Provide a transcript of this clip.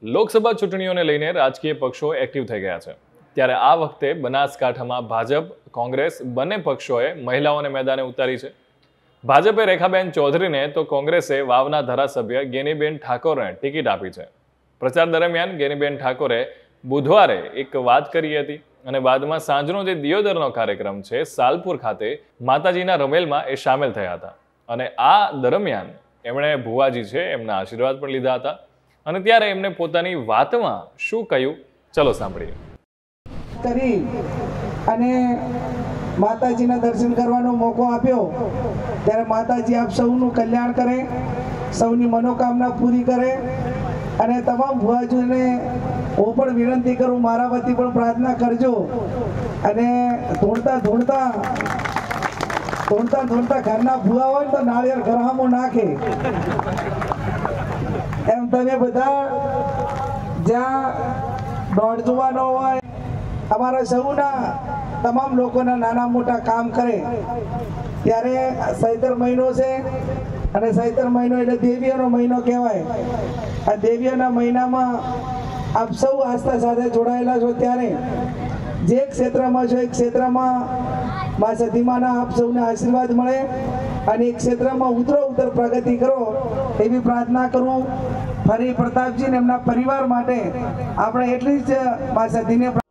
લોકસભા ચૂંટણીઓને લઈને રાજકીય પક્ષો એક્ટિવ થઈ ગયા છે। ત્યારે આ વખતે બનાસકાંઠામાં ભાજપ કોંગ્રેસ બંને પક્ષોએ મહિલાઓને મેદાને ઉતારી છે। ભાજપે રેખાબેન ચૌધરીને તો કોંગ્રેસે વાવના ધારાસભ્ય ગેનીબેન ઠાકોરને ટિકિટ આપી છે। પ્રચાર દરમિયાન ગેનીબેન ઠાકોરે બુધવારે એક વાત કરી હતી અને બાદમાં સાંજનો જે દિયોદરનો કાર્યક્રમ છે સાલપુર ખાતે માતાજીના રમેલમાં એ સામેલ થયા હતા અને આ દરમિયાન એમણે ભુવાજી છે એમના આશીર્વાદ પણ લીધા હતા અને ત્યારે એમને પોતાની વાતમાં શું કહ્યું ચલો સાંભળીએ। કરી અને માતાજીના દર્શન કરવાનો મોકો આપ્યો ત્યારે માતાજી આપ સૌનું કલ્યાણ કરે, સૌની મનોકામના પૂરી કરે અને તમામ ભુવાજીઓને હું પણ વિનંતી કરું, મારા વતી પણ પ્રાર્થના કરજો અને ધૂણતા ઘરના ભુવા હોય તો નાળિયેર ઘરહામો નાખે એમ તમે બધા જ્યાં દોડ જોવાનો હોય અમારા સૌના તમામ લોકોના નાના મોટા કામ કરે ત્યારે ચૈત્ર મહિનો છે અને ચૈત્ર મહિનો એટલે દેવીઓનો મહિનો કહેવાય। આ દેવીઓના મહિનામાં આપ સૌ આસ્થા સાથે જોડાયેલા છો ત્યારે જે ક્ષેત્રમાં છો એ ક્ષેત્રમાં મા સતીમાના આપ સૌને આશીર્વાદ મળે અને એ ક્ષેત્રમાં ઉત્તર પ્રગતિ કરો એવી પ્રાર્થના કરું। ફરી પ્રતાપજી ને એમના પરિવાર માટે આપણે એટલી જ મા સતીને